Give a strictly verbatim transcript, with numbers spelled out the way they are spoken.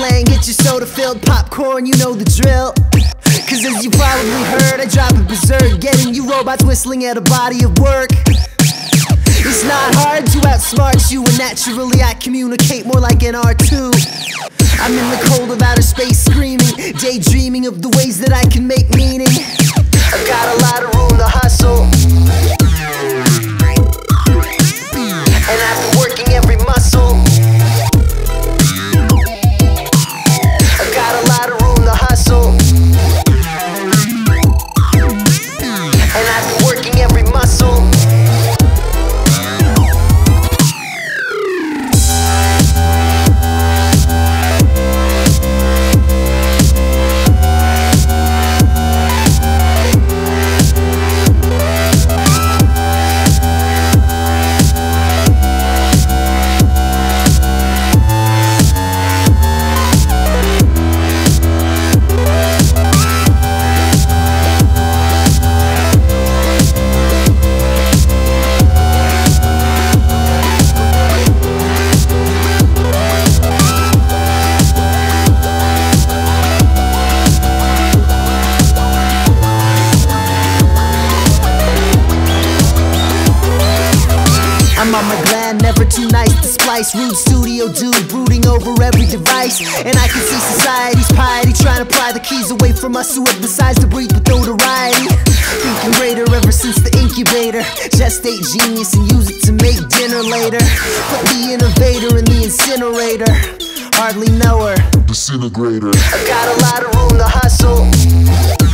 playing, get your soda filled, popcorn, you know the drill. Cause as you probably heard, I drop it berserk, getting you robots whistling at a body of work. It's not hard to outsmart you, and naturally I communicate more like an R two. I'm in the cold of outer space screaming, daydreaming of the ways that I can make meaning. I've got a lot of room to hustle, and I've been working every muscle. I've got a lot of room to hustle, and I've been working every muscle. I'm on my gland, never too nice to splice. Rude studio dude, brooding over every device. And I can see society's piety trying to pry the keys away from us who have the size to breathe with notoriety. Thinking greater ever since the incubator. Gestate genius and use it to make dinner later. Put the innovator in the incinerator. Hardly know her. Disintegrator. I've got a lot of room to hustle.